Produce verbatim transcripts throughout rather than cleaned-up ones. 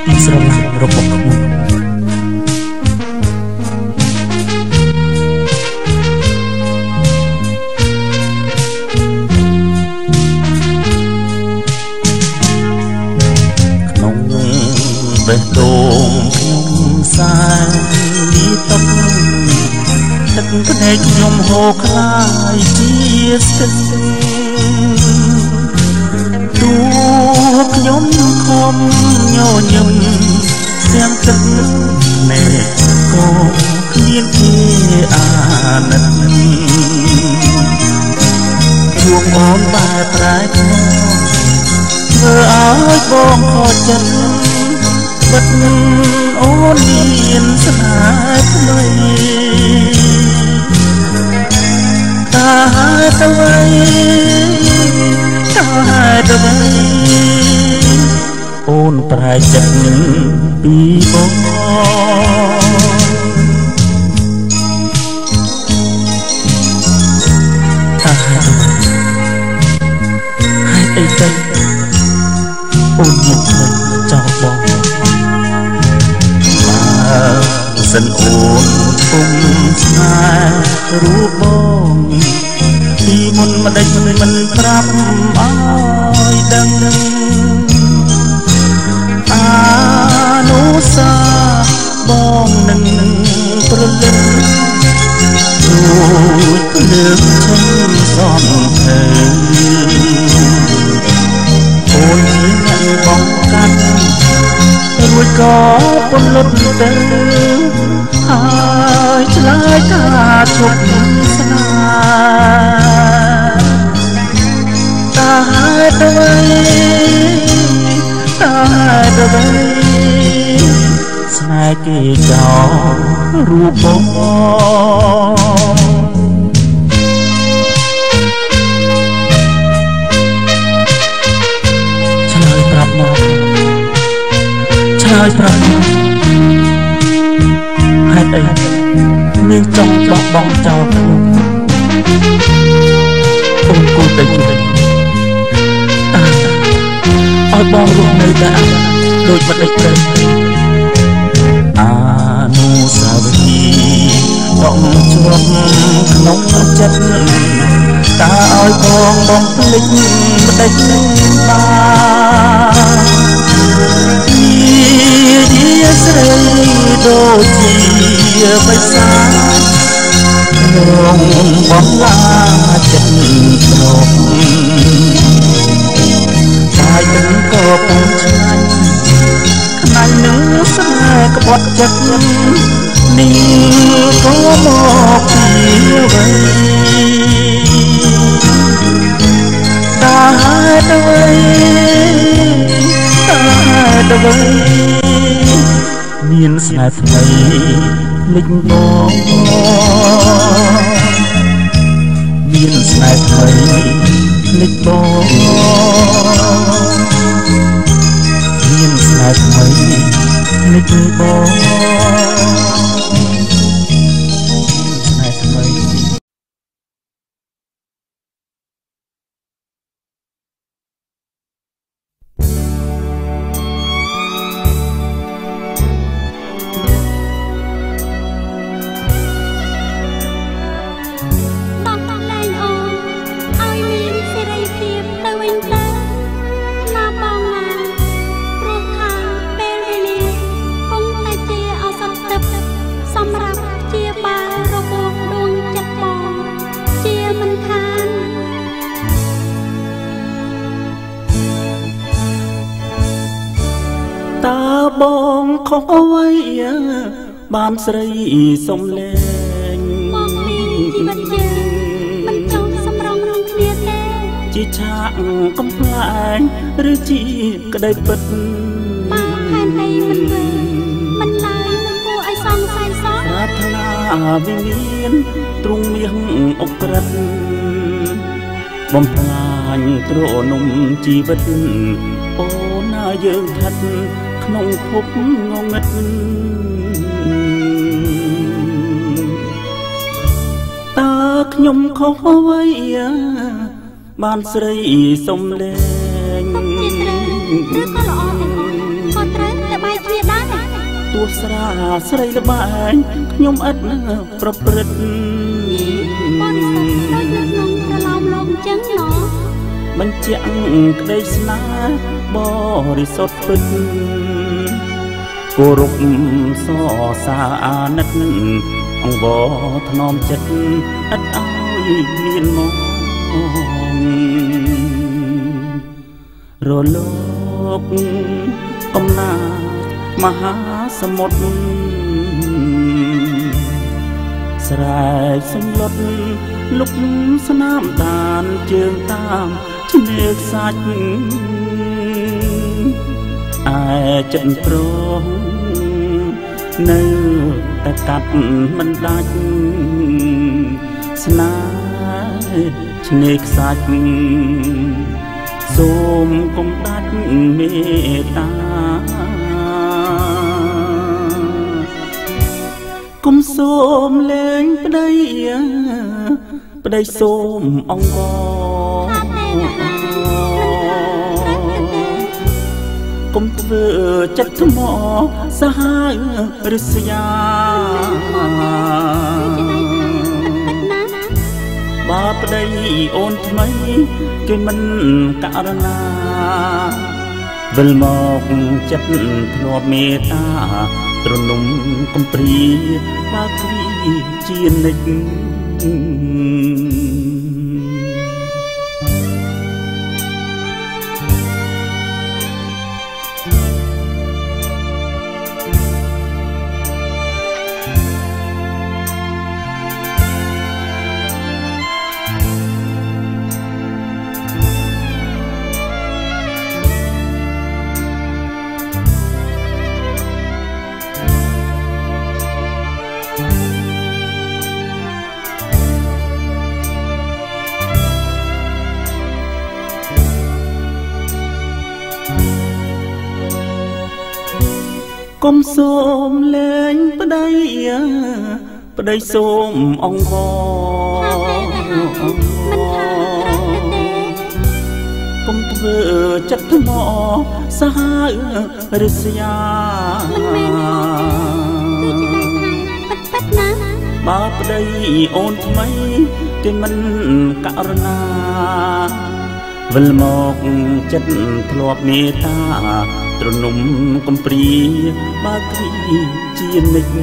ស្រឡាញ់របស់ខ្ញុំក្នុងបេះដូងខ្ញុំសាយទុកទឹកភ្នែកខ្ញុំហូរខ្លាយជាស្ទឹងទូខ្ញុំខំញញឹមទាំងទឹកណែក៏គ្មានជាអាណិតជួងអូនបែរប្រែខ្ញុំធ្វើឲ្យបងខកចិត្តបិទអូនមានស្នេហ៍ថ្មីតាទៅໄວតាទៅໄວអូនប្រែចិត្តពីបងតាហើយអីទៅអូនមកចោលបងសិនអូនពុំស្នេហ៍រូបបងពីមុនមិនដេចមិនប្រាប់ឲ្យដឹងអានុសាបងនឹងប្រលឹងជួយលើកឈឹងសំភើអូនជាអ្នកបងកាត់រួចក៏ពន្លត់ទៅហើយឆ្លើយថាឈប់ស្នេហ៍តាទៅໄວតាទៅໄວស្នេហ៍គេចោលរូបបងឆ្លើយប្រាប់មកឆ្លើយប្រាប់ហេតុអីនាងចង់បោះបង់ចោលខ្ញុំអូនគួរតែជួយតាឲ្យបងរស់នៅតែដូចមិនដេចទៅអានុសាវរីយ៍ต้องជាប់ក្នុងចិត្តតាឲ្យបងបងភ្លេចមិនដេចបានជាស្រីដូចជាបិសារងបំឡាចិត្តត្រង់តែនឹងក៏ពុំឆ្ងាញ់ខ្នាញ់នឹងស្នេហ៍ក្បត់ចិត្តនេះក៏មកពីអ្វីតាទៅไวតាទៅไวមានស្នេហ៍ថ្មីលិចបងមានស្នេហ៍ថ្មីលិចបងមានស្នេហ៍ថ្មីលិចបងស្នេហ៍ថ្មីបងខុសអ្វីបានស្រីសំលែងមកមានជីវិតយើងមិនចង់សម្រងនឹងគ្នាទេជាឆាកកំប្លែងឬជាក្តីពិតបើផែននៃមិនធ្វើមិនឡើយនឹងគួរឲ្យសង្ស័យសោះប្រាថ្នាវិមានទ្រង់មាសអុក្រិតបំផ្លាញទ្រនំជីវិតអូនណាយើងថាត់ក្នុងភពងងឹតតើខ្ញុំខុសអ្វីបានស្រីសំលែងសុំជាត្រូវឬក៏ល្អទេក៏ត្រូវតែបែករស្រាស្រីល្បែងខ្ញុំឥតប្រព្រឹត្តបរិសុទ្ធដូចនៅក្នុងប្រឡោមលោកចឹងណោះបញ្ជាក់ក្តីស្នេហ៍បរិសុទ្ធពិតគោរពសរសាអាណិតអង្វរថ្នមចិត្តឥតឲ្យមានមករលោកកំណាមហាសមុទ្រស្រែកសំឡុតលុកស្នាមដានជើងតាមឆ្នេរខ្សាច់ឯចិត្តប្រងនៅតែកាត់មិនដាច់ស្នេហ៍ឆ្នេរខ្សាច់សូមកុំដាច់មេត្តាគុំសូមលែងប្តីប្តីសូមអង្វរគុំធ្វើចិត្តថ្មសាហាវរិស្យាបើប្តីអូនថ្មីគេមិនករណាវិលមកចិត្តធ្លាប់មេត្តាទ្រនំកំព្រាបើគ្រីជានិច្ចគុំសូមលែងប្តីប្តីសូមអង្វរគុំធ្វើចិត្តថ្មសាហាវរិស្យាបើប្តីអូនថ្មីគេមិនករណាវិលមកចិត្តធ្លាប់មេត្តាទ្រនំកំព្រាបើគ្រីជានិច្ច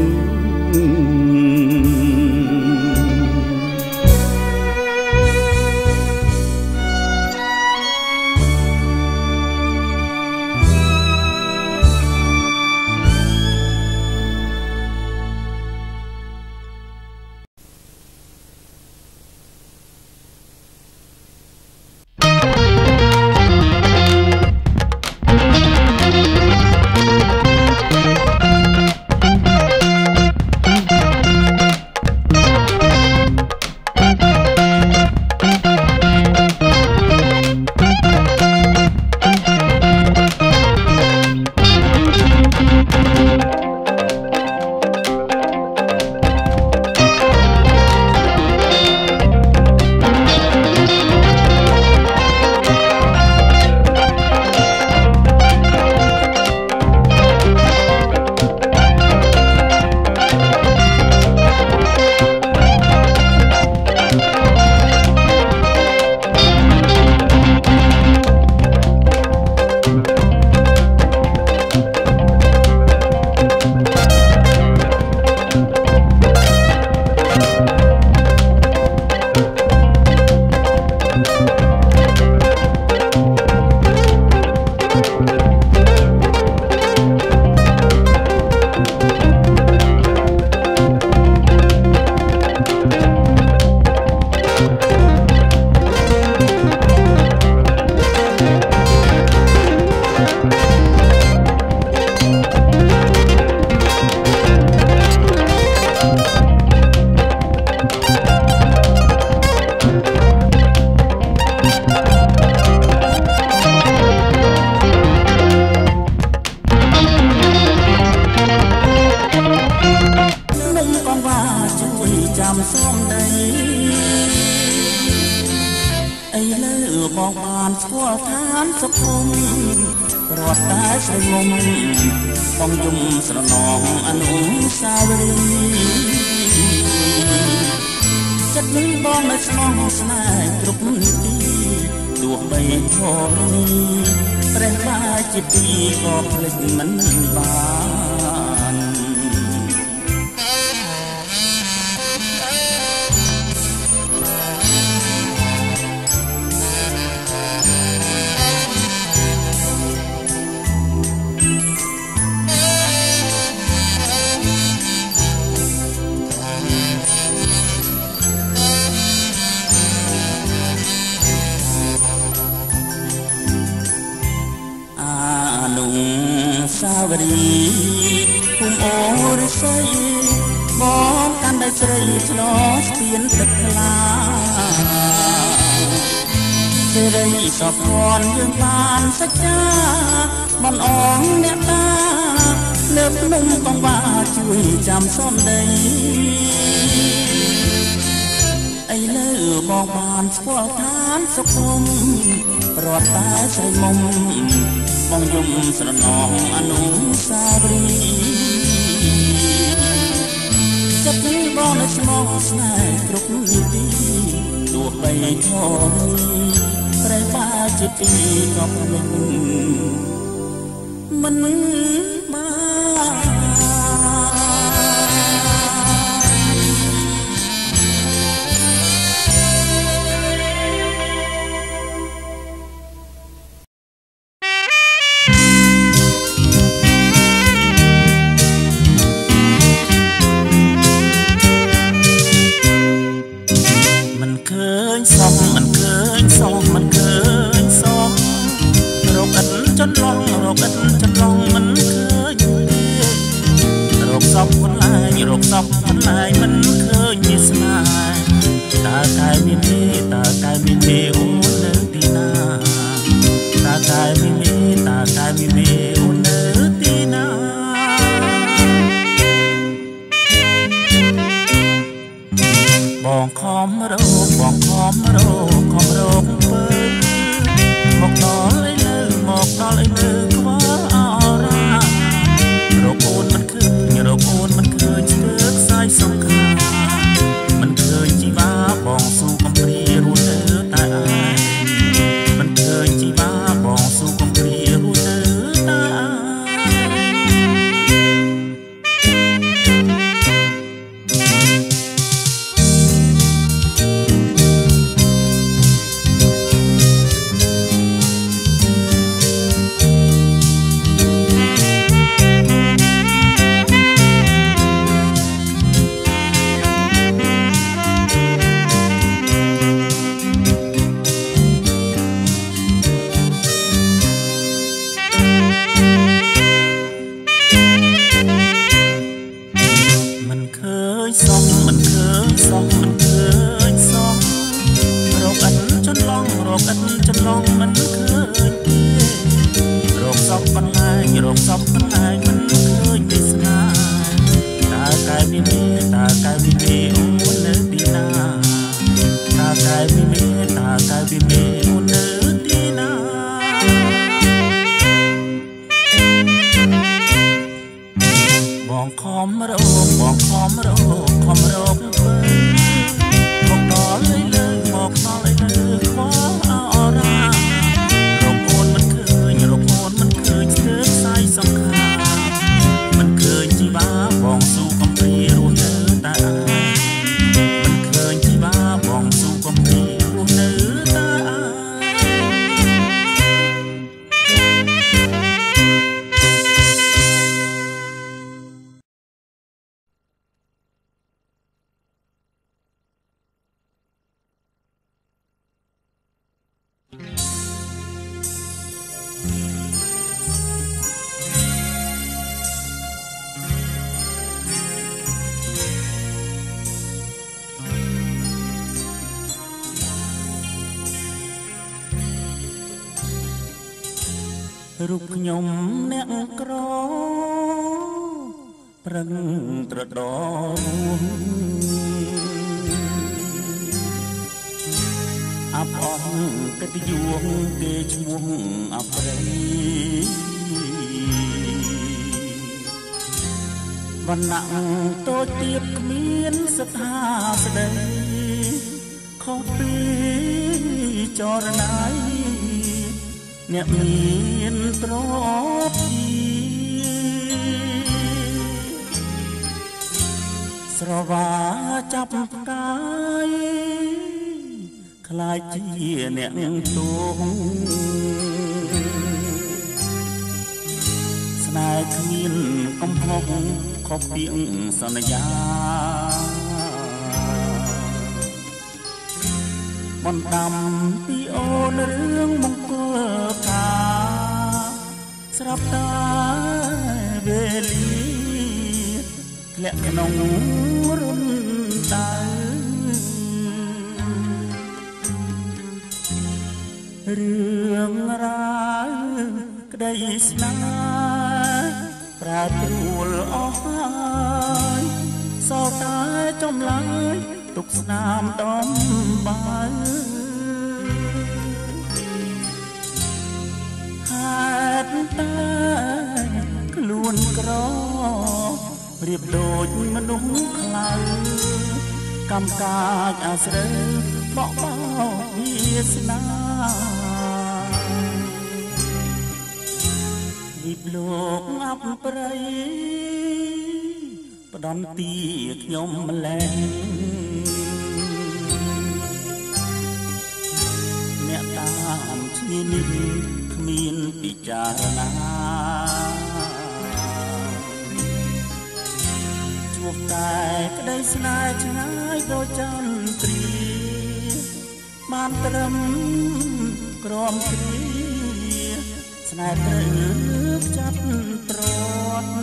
รอดตาใส่งมป้องยุ่มสระนองอนุสาวรีย์จัดนึงบ้องในสมองสนายตรุกตีตัวใบทองแปรบาจิตปีก็พลิกมันบานสาวรีภูมิโอริสยมองกันได้สรีชนอสเปลี่ยนตึกลาเสรีสอบพรยังบานสัจจาบอนอ่องเนตาเลือบนุ่มกองว่าช่วยจำซ่อมได้ไอ้เลือบองบานสวอทานสกุมปลอดตาใส่มุมมองยุ่มสระนองอนุสาวรีย์จับนึงบ้องในสมองสนายกรุบนิตีตัวใบทอรีแปรบาจิตปีก็พลิกมันมามันเคยส่องมันเคยส่องมันเคยส่องโรคอันจนลองโรคอันจนลองมันเคยโรคซอกคนลายโรคซอกคนลายมันเคยมีสนายตากายมีเมตากายมีเมโอเนื้อตีนาตากายมีเมตากายมีเมโอเนื้อตีนาบองคอมโรคบองคอมโรคคอมโรคเปิดหมอกนอเลยเลือหมอกนอเลยเลือก็ว่าอราโรคโอนมันคือโรคโอนมันเคยเชือกสายสงครามมันเคยจีบ้าบองสู้กำปรีรู้เนื้อตายมันเคยจีบ้าบองสู้กำปรีรู้เนื้อตរូបខ្ញុំអ្នកក្រប្រឹងត្រដរអបអរកិត្តិយសគេឈ្មោះអប្រិយវណ្ណៈតូចទៀបគ្មានស្ថាស្ដីខុសពីចរណៃអ្នកមានទ្រព្យស្រវាចាប់ផ្កាយខ្លាចជាអ្នកទូស្នេហ៍គ្មានកំហុសខុសពីសន្យាបណ្ដាំពីអូនរឿងមង្គលការស្រាប់តែវេលាធ្លាក់ក្នុងរំដៅរឿងរ៉ាវក្តីស្នេហ៍ប្រែប្រួលអស់ហើយសោកតែចំឡាយទុកស្នាមដំបើហេតុតែខ្លួនក្ររៀបដូចមនុស្សខ្លៅកម្មកាចអាស្រូវបោកបោកវាសនាវិបលោកអបប្រៃផ្ដំទីខ្ញុំម្លេះអ្នកតាមឈ្មោះនេះគ្មានពិចារណាជួបតែក្តីស្នេហ៍ឆ្ងាយដូចចន្ទ្រាបានត្រឹមក្រំគ្រាស្នេហ៍ត្រូវចាប់ទ្រាត់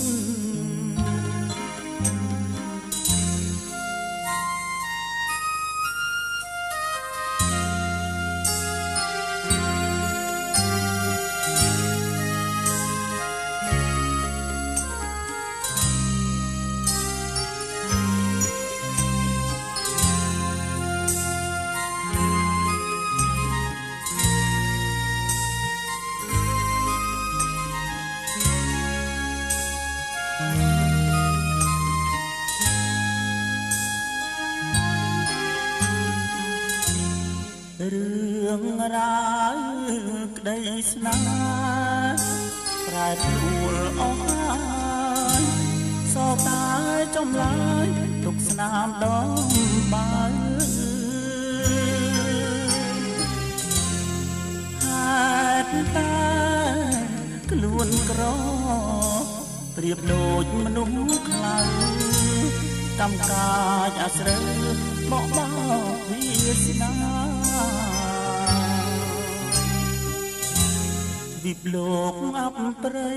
រឿងរ៉ាវក្តីស្នេហ៍ប្រែប្រួលអស់ហើយសោកតែចំឡាយទុកស្នាមដំបើហេតុតែខ្លួនក្រប្រៀបដូចមនុស្សខ្លៅកម្មកាចអាស្រូវបោកបោកវាសនាវិបលោកអបប្រៃ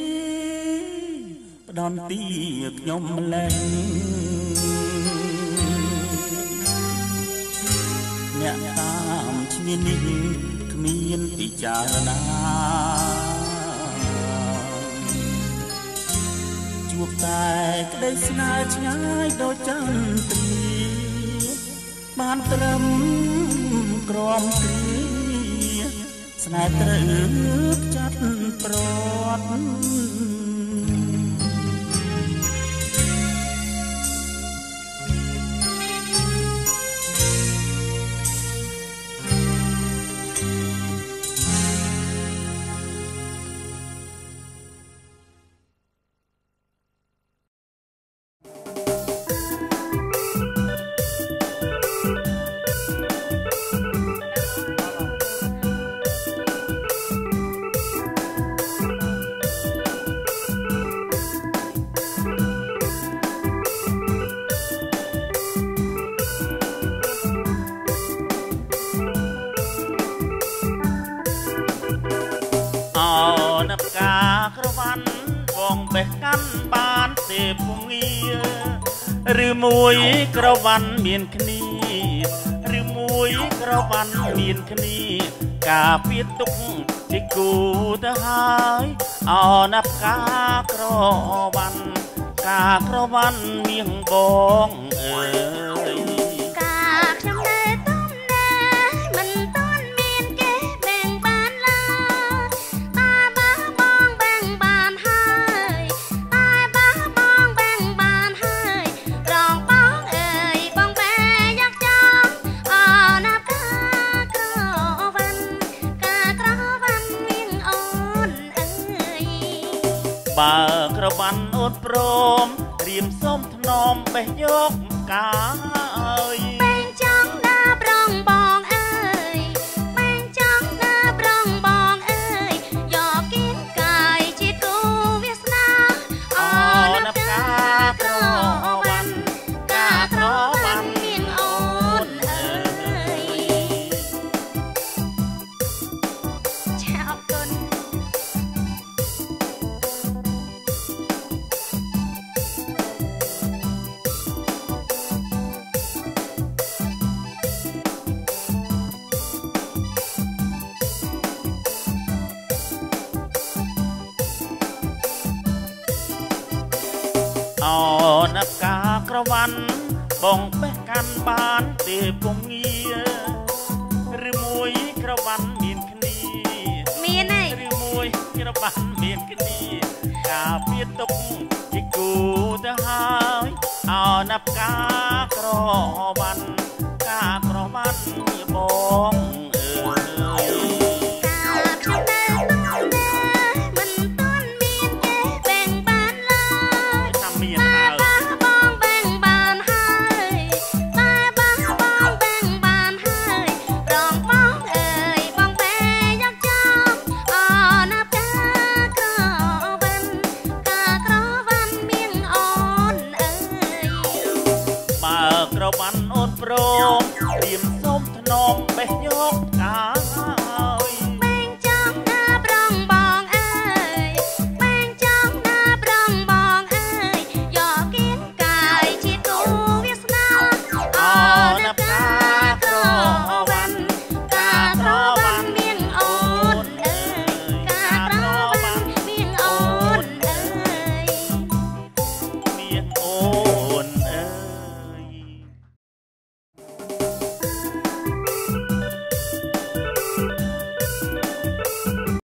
ផ្ដំទីខ្ញុំម្លេះអ្នកតាមឈ្មោះនេះគ្មានពិចារណាជួបតែក្តីស្នេហ៍ឆ្ងាយដូចចន្ទ្រាបានត្រឹមក្រំគ្រាស្នេហ៍ត្រូវចាប់ព្រាត់បានទេពងារឬមួយក្រវ៉ាន់មានគ្នាឬមួយក្រវ៉ាន់មានគ្នាការពារទុកជាគូទៅហើយអណាប់កាក្រវ៉ាន់ការក្រវ៉ាន់មានបងអើយការខ្ញុំនៅទំនេរមិនតបេះយកកាអើយបែងចង់ណាប្រងបងអើយបែងចង់ណាប្រងបងអើយយកគៀនកាយជាគូវាសនាអូនកាក្រវ៉ាន់កាក្រវ៉ាន់មានអូនអើយឆាប់គុណអូនកាក្រវ៉ាន់បងបេះកាន់បានទេពុំងារឬមួយក្រវ៉ាន់មានគ្នាមានហើយឬមួយក្រវ៉ាន់មានគ្នាការពារទុកជាគូទៅហើយអូនកាក្រវ៉ាន់កាក្រវ៉ាន់ជាបងអើយក្រវ៉ាន់អូនព្រម